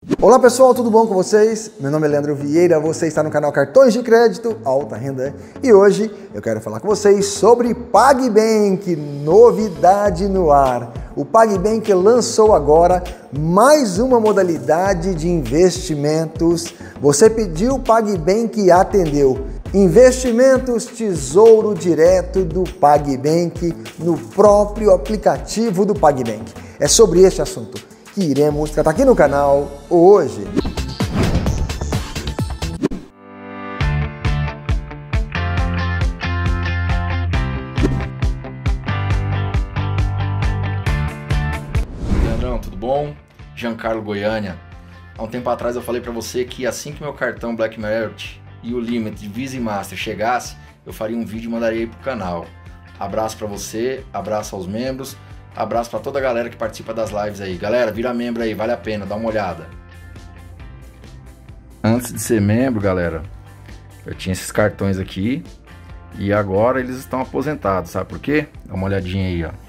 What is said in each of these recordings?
Olá pessoal, tudo bom com vocês? Meu nome é Leandro Vieira, você está no canal Cartões de Crédito Alta Renda e hoje eu quero falar com vocês sobre PagBank, novidade no ar. O PagBank lançou agora mais uma modalidade de investimentos. Você pediu o PagBank e atendeu. Investimentos Tesouro Direto do PagBank no próprio aplicativo do PagBank. É sobre este assunto que iremos tratar aqui no canal hoje. Leandrão, tudo bom? Giancarlo Goiânia. Há um tempo atrás eu falei para você que assim que meu cartão Black Merit e o limit de Visa e Master chegasse, eu faria um vídeo e mandaria aí pro canal. Abraço para você, abraço aos membros. Abraço para toda a galera que participa das lives aí. Galera, vira membro aí, vale a pena, dá uma olhada. Antes de ser membro, galera, eu tinha esses cartões aqui e agora eles estão aposentados, sabe por quê? Dá uma olhadinha aí, ó.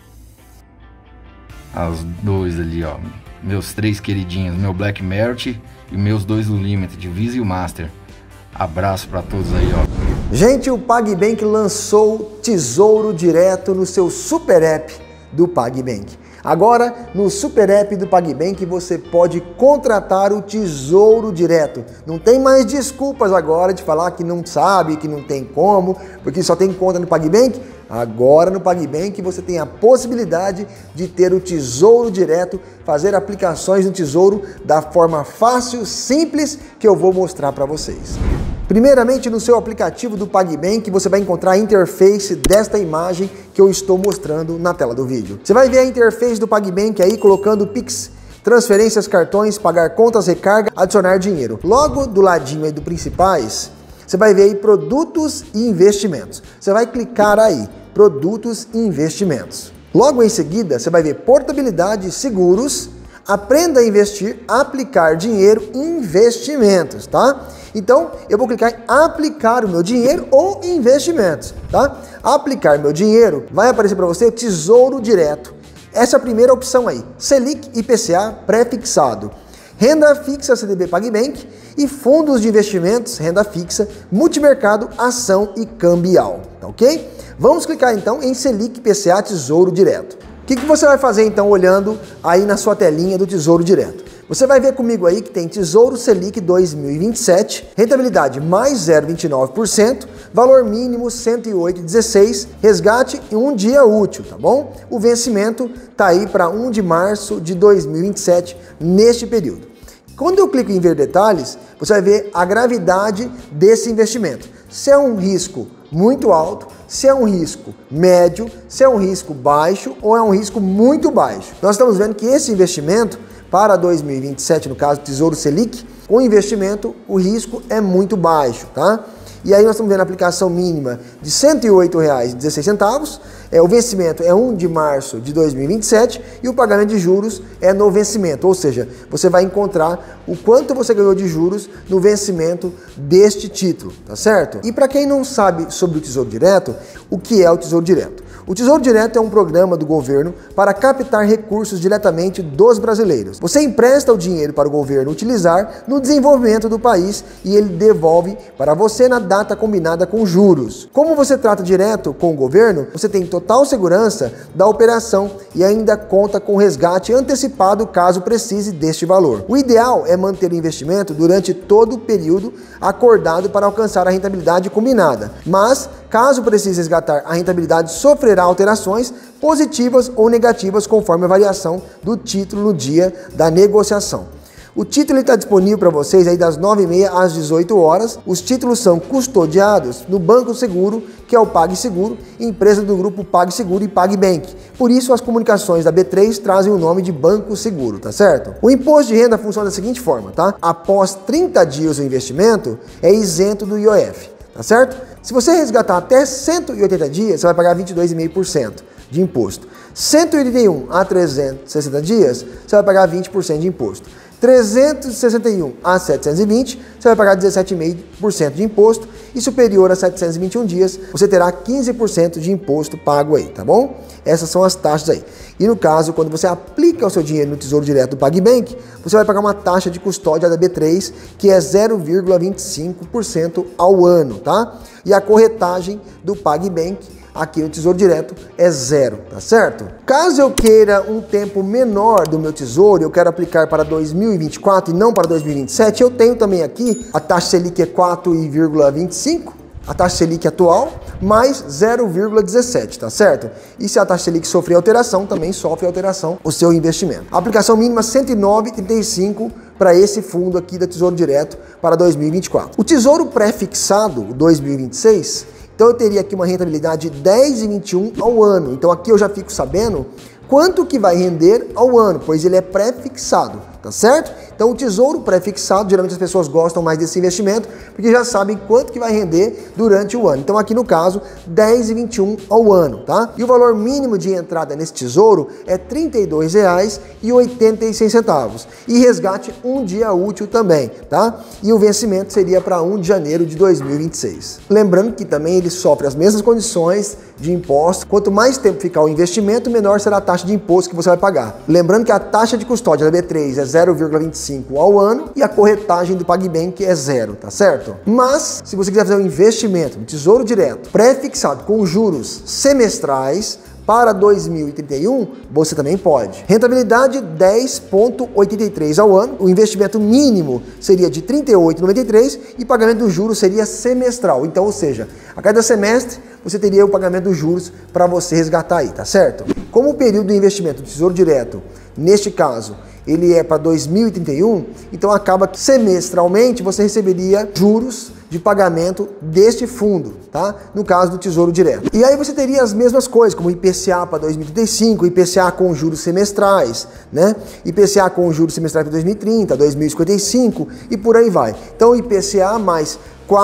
As dois ali, ó. Meus três queridinhos, meu Black Merit e meus dois do Limit, de Visa e o Master. Abraço para todos aí, ó. Gente, o PagBank lançou Tesouro Direto no seu Super App do PagBank. Agora, no Super App do PagBank, você pode contratar o Tesouro Direto. Não tem mais desculpas agora de falar que não sabe, que não tem como, porque só tem conta no PagBank. Agora no PagBank você tem a possibilidade de ter o Tesouro Direto, fazer aplicações no Tesouro da forma fácil, simples, que eu vou mostrar para vocês. Primeiramente, no seu aplicativo do PagBank, você vai encontrar a interface desta imagem que eu estou mostrando na tela do vídeo. Você vai ver a interface do PagBank aí colocando Pix, transferências, cartões, pagar contas, recarga, adicionar dinheiro. Logo do ladinho aí do principais, você vai ver aí produtos e investimentos. Você vai clicar aí, produtos e investimentos. Logo em seguida, você vai ver portabilidade, seguros, aprenda a investir, aplicar dinheiro, investimentos, tá? Então, eu vou clicar em aplicar o meu dinheiro ou investimentos, tá? Aplicar meu dinheiro, vai aparecer para você Tesouro Direto. Essa é a primeira opção aí, Selic IPCA pré-fixado. Renda fixa CDB PagBank e fundos de investimentos, renda fixa, multimercado, ação e cambial, tá ok? Vamos clicar então em Selic IPCA Tesouro Direto. O que você vai fazer então olhando aí na sua telinha do Tesouro Direto? Você vai ver comigo aí que tem Tesouro Selic 2027, rentabilidade mais 0,29%, valor mínimo 108,16, resgate em um dia útil, tá bom? O vencimento tá aí para 1 de março de 2027, neste período. Quando eu clico em ver detalhes, você vai ver a gravidade desse investimento. Se é um risco muito alto, se é um risco médio, se é um risco baixo ou é um risco muito baixo. Nós estamos vendo que esse investimento para 2027, no caso Tesouro Selic, com investimento o risco é muito baixo, tá? E aí nós estamos vendo a aplicação mínima de R$ 108,16, o vencimento é 1 de março de 2027 e o pagamento de juros é no vencimento, ou seja, você vai encontrar o quanto você ganhou de juros no vencimento deste título, tá certo? E para quem não sabe sobre o Tesouro Direto, o que é o Tesouro Direto? O Tesouro Direto é um programa do governo para captar recursos diretamente dos brasileiros. Você empresta o dinheiro para o governo utilizar no desenvolvimento do país e ele devolve para você na data combinada com juros. Como você trata direto com o governo, você tem total segurança da operação e ainda conta com resgate antecipado caso precise deste valor. O ideal é manter o investimento durante todo o período acordado para alcançar a rentabilidade combinada, mas caso precise resgatar, a rentabilidade sofrerá alterações positivas ou negativas conforme a variação do título no dia da negociação. O título está disponível para vocês aí das 9h30 às 18 horas. Os títulos são custodiados no Banco Seguro, que é o PagSeguro, empresa do grupo PagSeguro e PagBank. Por isso, as comunicações da B3 trazem o nome de Banco Seguro, tá certo? O imposto de renda funciona da seguinte forma, tá? Após 30 dias o investimento, é isento do IOF, tá certo? Se você resgatar até 180 dias, você vai pagar 22,5% de imposto. 181 a 360 dias, você vai pagar 20% de imposto. 361 a 720, você vai pagar 17,5% de imposto, e superior a 721 dias, você terá 15% de imposto pago aí, tá bom? Essas são as taxas aí. E no caso, quando você aplica o seu dinheiro no Tesouro Direto do PagBank, você vai pagar uma taxa de custódia da B3, que é 0,25% ao ano, tá? E a corretagem do PagBank aqui no Tesouro Direto é 0, tá certo? Caso eu queira um tempo menor do meu tesouro, eu quero aplicar para 2024 e não para 2027, eu tenho também aqui a taxa Selic é 4,25, a taxa Selic atual, mais 0,17, tá certo? E se a taxa Selic sofrer alteração, também sofre alteração o seu investimento. A aplicação mínima 109,35 para esse fundo aqui da Tesouro Direto para 2024. O Tesouro Pré-Fixado 2026, então eu teria aqui uma rentabilidade de 10,21 ao ano. Então aqui eu já fico sabendo quanto que vai render ao ano, pois ele é pré-fixado, tá certo? Então o Tesouro Pré-Fixado, geralmente as pessoas gostam mais desse investimento, porque já sabem quanto que vai render durante o ano. Então aqui no caso, 10,21 ao ano, tá? E o valor mínimo de entrada nesse tesouro é R$ 32,86. E resgate um dia útil também, tá? E o vencimento seria para 1 de janeiro de 2026. Lembrando que também ele sofre as mesmas condições de imposto. Quanto mais tempo ficar o investimento, menor será a taxa de imposto que você vai pagar. Lembrando que a taxa de custódia da B3 é 0,25 ao ano e a corretagem do PagBank é 0, tá certo? Mas, se você quiser fazer um investimento no Tesouro Direto pré-fixado com juros semestrais para 2031, você também pode. Rentabilidade 10,83 ao ano, o investimento mínimo seria de 38,93 e pagamento dos juros seria semestral. Então, ou seja, a cada semestre você teria o pagamento dos juros para você resgatar aí, tá certo? Como o período de investimento do Tesouro Direto, neste caso, ele é para 2031, então acaba que semestralmente você receberia juros de pagamento deste fundo, tá? No caso do Tesouro Direto. E aí você teria as mesmas coisas, como IPCA para 2035, IPCA com juros semestrais, né? IPCA com juros semestrais para 2030, 2055 e por aí vai. Então IPCA mais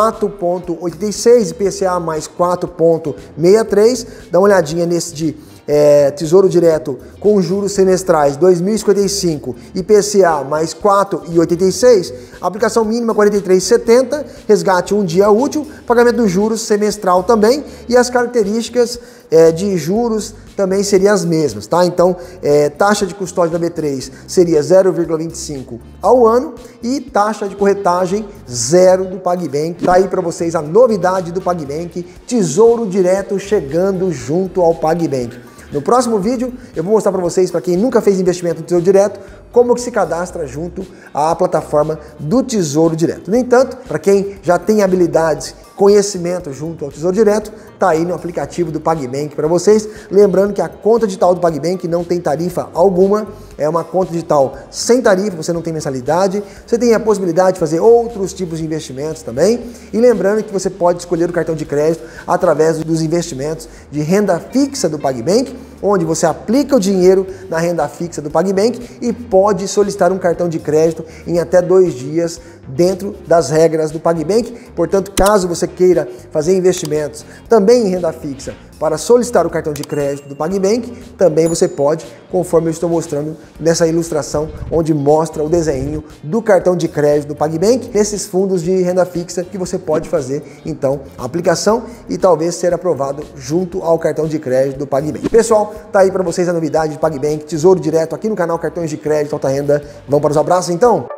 4,86, IPCA mais 4,63, dá uma olhadinha nesse de Tesouro Direto com juros semestrais 2055, IPCA mais 4,86, aplicação mínima 43,70, resgate um dia útil, pagamento dos juros semestral também e as características de juros também seriam as mesmas, tá? Então, taxa de custódia da B3 seria 0,25 ao ano e taxa de corretagem 0 do PagBank. Tá aí para vocês a novidade do PagBank, Tesouro Direto chegando junto ao PagBank. No próximo vídeo eu vou mostrar para vocês, para quem nunca fez investimento no Tesouro Direto, como que se cadastra junto à plataforma do Tesouro Direto. No entanto, para quem já tem habilidades, conhecimento junto ao Tesouro Direto, tá aí no aplicativo do PagBank para vocês. Lembrando que a conta digital do PagBank não tem tarifa alguma, é uma conta digital sem tarifa, você não tem mensalidade, você tem a possibilidade de fazer outros tipos de investimentos também. E lembrando que você pode escolher o cartão de crédito através dos investimentos de renda fixa do PagBank, onde você aplica o dinheiro na renda fixa do PagBank e pode solicitar um cartão de crédito em até 2 dias dentro das regras do PagBank. Portanto, caso você queira fazer investimentos também em renda fixa para solicitar o cartão de crédito do PagBank, também você pode, conforme eu estou mostrando nessa ilustração, onde mostra o desenho do cartão de crédito do PagBank, nesses fundos de renda fixa que você pode fazer, então, a aplicação e talvez ser aprovado junto ao cartão de crédito do PagBank. Pessoal, tá aí para vocês a novidade do PagBank, Tesouro Direto, aqui no canal Cartões de Crédito Alta Renda. Vamos para os abraços, então?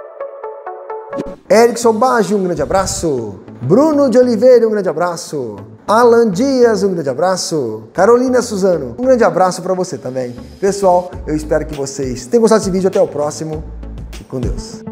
Erickson Bage, um grande abraço. Bruno de Oliveira, um grande abraço. Alan Dias, um grande abraço. Carolina Suzano, um grande abraço para você também. Pessoal, eu espero que vocês tenham gostado desse vídeo. Até o próximo. Fique com Deus.